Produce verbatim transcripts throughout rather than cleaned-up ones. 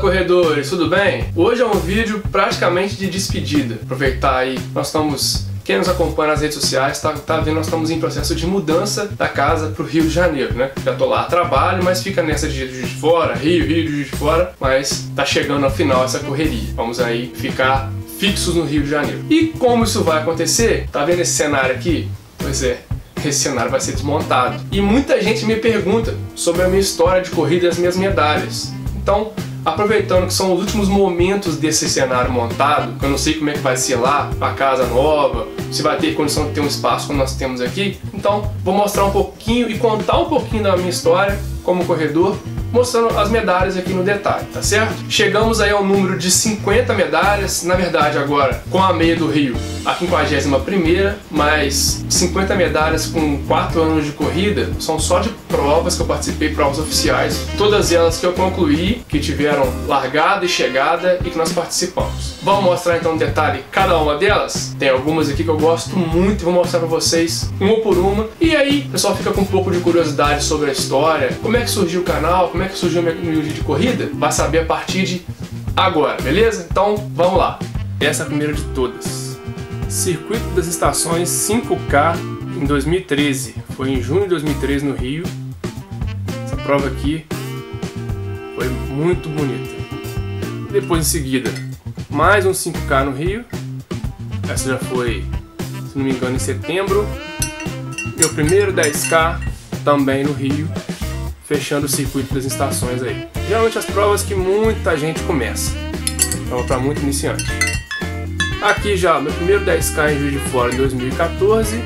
corredores, tudo bem? Hoje é um vídeo praticamente de despedida. Aproveitar aí, nós estamos... Quem nos acompanha nas redes sociais tá, tá vendo, nós estamos em processo de mudança da casa para o Rio de Janeiro, né? Já tô lá a trabalho, mas fica nessa de Juiz de Fora, Rio, Rio, Juiz de Fora, mas tá chegando ao final essa correria. Vamos aí ficar fixos no Rio de Janeiro. E como isso vai acontecer? Tá vendo esse cenário aqui? Pois é, esse cenário vai ser desmontado. E muita gente me pergunta sobre a minha história de corrida e as minhas medalhas. Então, aproveitando que são os últimos momentos desse cenário montado, que eu não sei como é que vai ser lá, a casa nova, se vai ter condição de ter um espaço como nós temos aqui, então vou mostrar um pouquinho e contar um pouquinho da minha história como corredor, mostrando as medalhas aqui no detalhe, tá certo? Chegamos aí ao número de cinquenta medalhas, na verdade agora com a meia do Rio, a quinquagésima primeira, mas cinquenta medalhas com quatro anos de corrida, são só de provas que eu participei, provas oficiais, todas elas que eu concluí, que tiveram largada e chegada e que nós participamos. Vamos mostrar então no detalhe cada uma delas? Tem algumas aqui que eu gosto muito e vou mostrar pra vocês uma por uma, e aí o pessoal fica com um pouco de curiosidade sobre a história, como é que surgiu o canal, como é que surgiu o meu vídeo de corrida, vai saber a partir de agora, beleza? Então vamos lá. Essa é a primeira de todas. Circuito das Estações cinco K em dois mil e treze. Foi em junho de dois mil e treze no Rio. Essa prova aqui foi muito bonita. Depois em seguida, mais um cinco K no Rio. Essa já foi, se não me engano, em setembro. Meu primeiro dez K também no Rio, fechando o circuito das estações aí. Geralmente as provas que muita gente começa, prova para muito iniciante. Aqui já meu primeiro dez K em Juiz de Fora em dois mil e quatorze.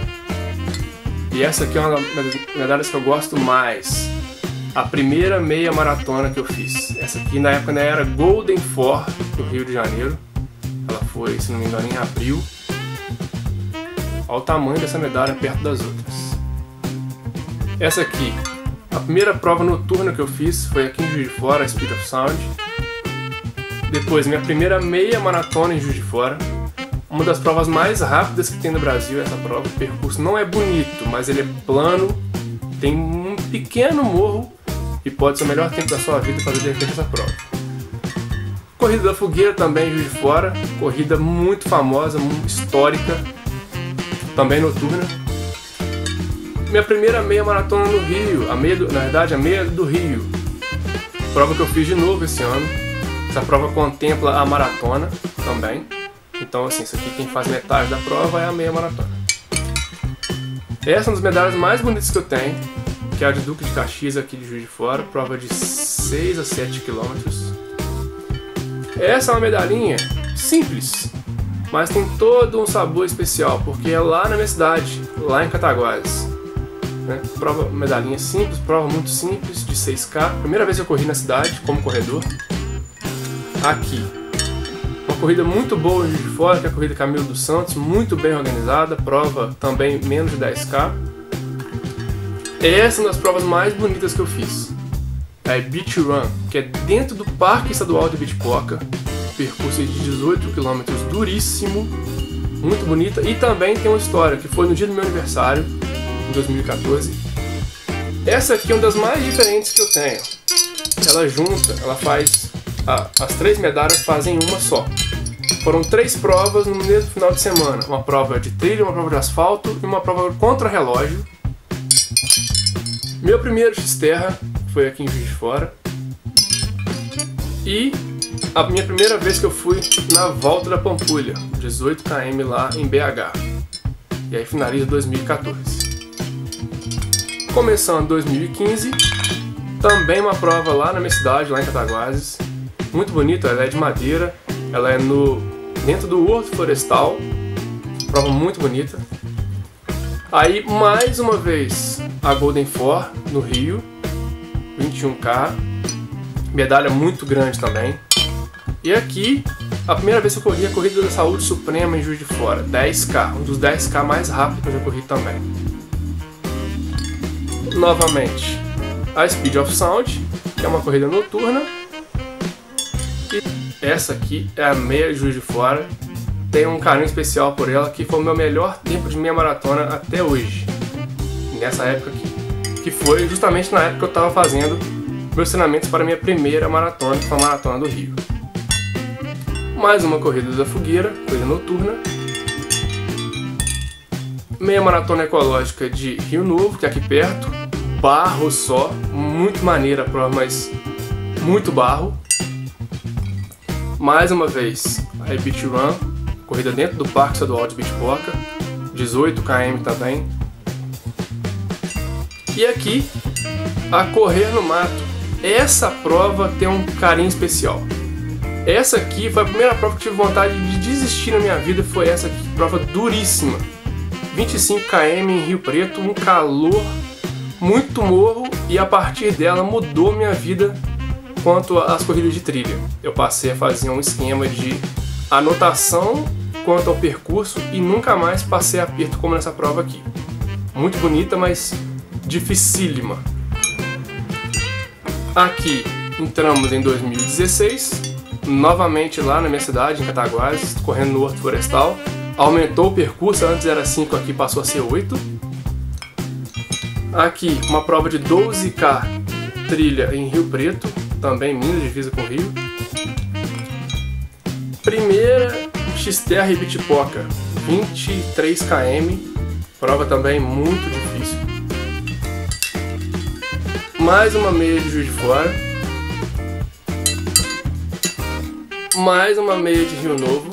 E essa aqui é uma das medalhas que eu gosto mais. A primeira meia maratona que eu fiz. Essa aqui na época ainda era Golden Four do Rio de Janeiro. Ela foi, se não me engano, em abril. Olha o tamanho dessa medalha perto das outras. Essa aqui, a primeira prova noturna que eu fiz foi aqui em Juiz de Fora, a Speed of Sound. Depois, minha primeira meia maratona em Juiz de Fora. Uma das provas mais rápidas que tem no Brasil, essa prova. O percurso não é bonito, mas ele é plano, tem um pequeno morro e pode ser o melhor tempo da sua vida fazer de repente essa prova. Corrida da Fogueira também em Juiz de Fora, corrida muito famosa, muito histórica, também noturna. Minha primeira meia maratona no Rio, a meia do, na verdade a meia do Rio, prova que eu fiz de novo esse ano. Essa prova contempla a maratona também, então assim, isso aqui quem faz metade da prova é a meia maratona. Essa é uma das medalhas mais bonitas que eu tenho, que é a de Duque de Caxias aqui de Juiz de Fora, prova de seis a sete quilômetros. Essa é uma medalhinha simples, mas tem todo um sabor especial, porque é lá na minha cidade, lá em Cataguases. Né? Prova, medalhinha simples, prova muito simples, de seis K. Primeira vez que eu corri na cidade, como corredor. Aqui. Uma corrida muito boa em Juiz de Fora, que é a corrida Camilo dos Santos, muito bem organizada, prova também menos de dez K. Essa é uma das provas mais bonitas que eu fiz. É a Beach Run, que é dentro do Parque Estadual de Ibitipoca. Percurso de dezoito quilômetros, duríssimo, muito bonita. E também tem uma história, que foi no dia do meu aniversário, em dois mil e quatorze. Essa aqui é uma das mais diferentes que eu tenho. Ela junta, ela faz... A, as três medalhas fazem uma só. Foram três provas no mesmo final de semana. Uma prova de trilha, uma prova de asfalto e uma prova contra-relógio. Meu primeiro X-Terra foi aqui em Juiz de Fora. E a minha primeira vez que eu fui na Volta da Pampulha, dezoito quilômetros lá em B H. E aí finaliza dois mil e quatorze. Começando dois mil e quinze, também uma prova lá na minha cidade, lá em Cataguases. Muito bonita, ela é de madeira, ela é no, dentro do Horto Florestal, prova muito bonita. Aí mais uma vez a Golden Four no Rio, vinte e um K, medalha muito grande também. E aqui, a primeira vez que eu corri a Corrida da Saúde Suprema em Juiz de Fora, dez K, um dos dez K mais rápidos que eu já corri também. Novamente, a Speed of Sound, que é uma corrida noturna. E essa aqui é a meia Juiz de Fora. Tenho um carinho especial por ela, que foi o meu melhor tempo de meia maratona até hoje. Nessa época aqui. Que foi justamente na época que eu estava fazendo meus treinamentos para minha primeira maratona, que foi a Maratona do Rio. Mais uma corrida da fogueira, corrida noturna. Meia maratona ecológica de Rio Novo, que é aqui perto. Barro só, muito maneira a prova, mas muito barro. Mais uma vez, a Beach Run, corrida dentro do Parque Estadual de Ibitipoca, dezoito quilômetros também. E aqui, a Correr no Mato. Essa prova tem um carinho especial. Essa aqui foi a primeira prova que eu tive vontade de desistir na minha vida, foi essa aqui, prova duríssima. vinte e cinco quilômetros em Rio Preto, um calor, muito morro, e a partir dela mudou minha vida quanto às corridas de trilha. Eu passei a fazer um esquema de anotação quanto ao percurso e nunca mais passei aperto como nessa prova aqui. Muito bonita, mas dificílima. Aqui entramos em dois mil e dezesseis, novamente lá na minha cidade, em Cataguases, correndo no Horto Florestal. Aumentou o percurso, antes era cinco, aqui passou a ser oito. Aqui uma prova de doze quilômetros trilha em Rio Preto, também Minas, divisa com o Rio. Primeira X T R Ibitipoca, vinte e três quilômetros, prova também muito difícil. Mais uma meia de Juiz de Fora. Mais uma meia de Rio Novo.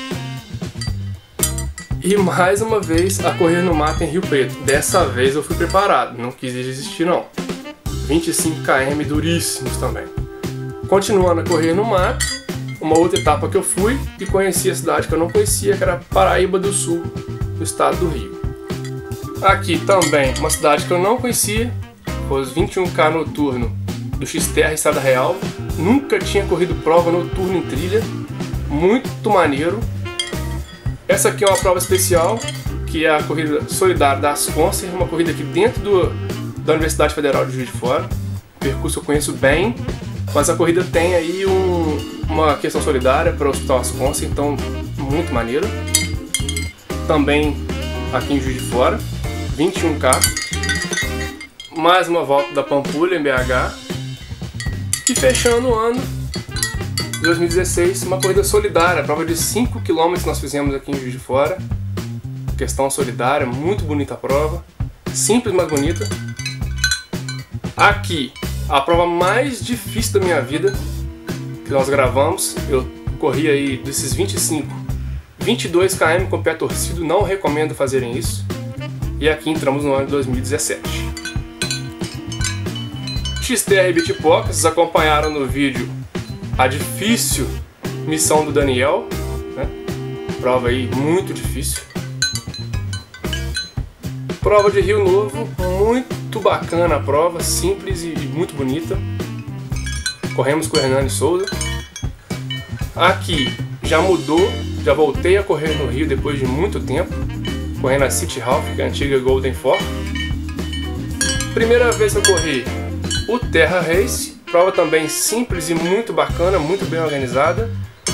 E mais uma vez a Correr no Mato em Rio Preto. Dessa vez eu fui preparado, não quis desistir não. vinte e cinco quilômetros duríssimos também. Continuando a Correr no Mato, uma outra etapa que eu fui e conheci a cidade que eu não conhecia, que era Paraíba do Sul, no estado do Rio. Aqui também uma cidade que eu não conhecia, foi os vinte e um quilômetros noturno do X T R Estrada Real. Nunca tinha corrido prova noturna em trilha, muito maneiro. Essa aqui é uma prova especial, que é a corrida solidária da Asconcer, uma corrida aqui dentro do, da Universidade Federal de Juiz de Fora. O percurso eu conheço bem, mas a corrida tem aí um, uma questão solidária para o Hospital Asconcer, então muito maneiro. Também aqui em Juiz de Fora, vinte e um quilômetros. Mais uma volta da Pampulha em B H. E fechando o ano dois mil e dezesseis, uma corrida solidária, prova de cinco quilômetros nós fizemos aqui em Juiz de Fora. Questão solidária, muito bonita a prova, simples, mas bonita. Aqui, a prova mais difícil da minha vida, que nós gravamos, eu corri aí desses vinte e cinco, vinte e dois quilômetros com o pé torcido, não recomendo fazerem isso. E aqui entramos no ano de dois mil e dezessete. X T R Ibitipoca, vocês acompanharam no vídeo a difícil missão do Daniel, né? Prova aí muito difícil. Prova de Rio Novo, muito bacana a prova, simples e muito bonita. Corremos com o Hernani Souza. Aqui já mudou, já voltei a correr no Rio depois de muito tempo, correndo a City Half, que é a antiga Golden Four. Primeira vez que eu corri o Terra Race, prova também simples e muito bacana, muito bem organizada.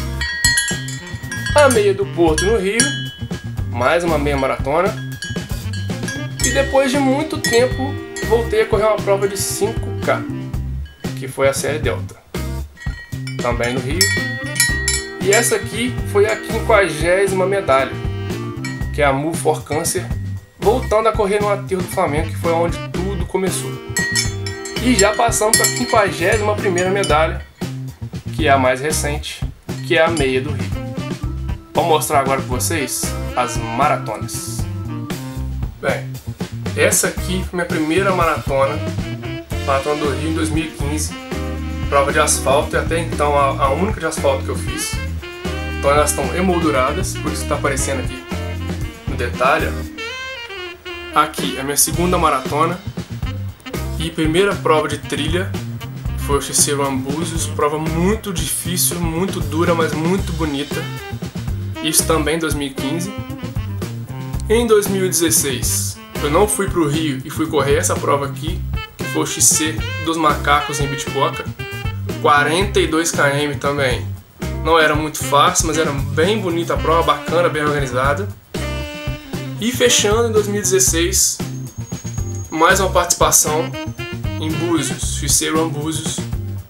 A meia do Porto no Rio, mais uma meia maratona. E depois de muito tempo, voltei a correr uma prova de cinco quilômetros, que foi a série Delta, também no Rio. E essa aqui foi a quinquagésima medalha, que é a Move for Cancer, voltando a correr no aterro do Flamengo, que foi onde tudo começou. E já passamos para a quinquagésima primeira medalha, que é a mais recente, que é a meia do Rio. Vou mostrar agora para vocês as maratonas. Bem, essa aqui foi minha primeira maratona, Maratona do Rio em dois mil e quinze, prova de asfalto, e até então a, a única de asfalto que eu fiz. Então elas estão emolduradas, por isso está aparecendo aqui no detalhe. Aqui é a minha segunda maratona. E primeira prova de trilha foi o X C Run Búzios, prova muito difícil, muito dura, mas muito bonita. Isso também em dois mil e quinze. Em dois mil e dezesseis, eu não fui para o Rio e fui correr essa prova aqui, que foi o X C dos Macacos em Ibitipoca, quarenta e dois quilômetros também. Não era muito fácil, mas era bem bonita a prova, bacana, bem organizada. E fechando em dois mil e dezesseis, mais uma participação em Búzios, X C Run Búzios,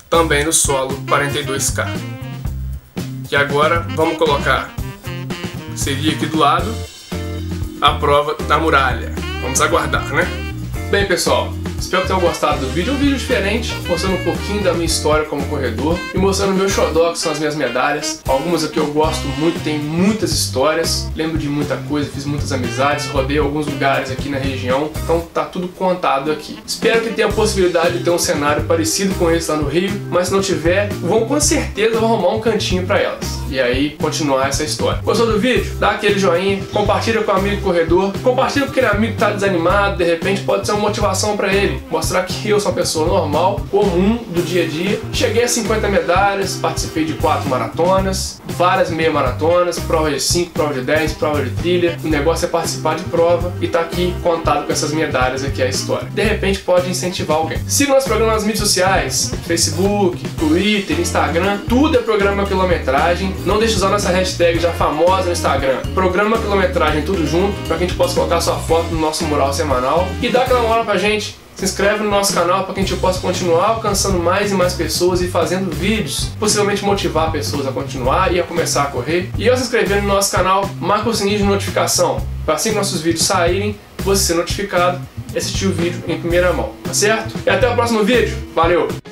também no solo quarenta e dois K. E agora vamos colocar, seria aqui do lado, a prova da muralha. Vamos aguardar, né? Bem, pessoal, espero que tenham gostado do vídeo. É um vídeo diferente, mostrando um pouquinho da minha história como corredor e mostrando o meu xodó, que são as minhas medalhas. Algumas aqui eu gosto muito, tem muitas histórias, lembro de muita coisa, fiz muitas amizades, rodei alguns lugares aqui na região, então tá tudo contado aqui. Espero que tenha a possibilidade de ter um cenário parecido com esse lá no Rio, mas se não tiver, vão com certeza vão arrumar um cantinho para elas. E aí, continuar essa história. Gostou do vídeo? Dá aquele joinha, compartilha com o amigo corredor, compartilha com aquele amigo que tá desanimado, de repente pode ser uma motivação para ele, mostrar que eu sou uma pessoa normal, comum, do dia a dia. Cheguei a cinquenta medalhas, participei de quatro maratonas, várias meia maratonas, prova de cinco, prova de dez, prova de trilha. O negócio é participar de prova e tá aqui contado com essas medalhas aqui a história. De repente pode incentivar alguém. Siga nosso programa nas mídias sociais, Facebook, Twitter, Instagram, tudo é programa quilometragem. Não deixe de usar nossa hashtag já famosa no Instagram, programa quilometragem tudo junto, para que a gente possa colocar sua foto no nosso mural semanal. E dá aquela moral pra gente, se inscreve no nosso canal para que a gente possa continuar alcançando mais e mais pessoas e fazendo vídeos, possivelmente motivar pessoas a continuar e a começar a correr. E ao se inscrever no nosso canal, marca o sininho de notificação, para assim que nossos vídeos saírem, você ser notificado e assistir o vídeo em primeira mão, tá certo? E até o próximo vídeo, valeu!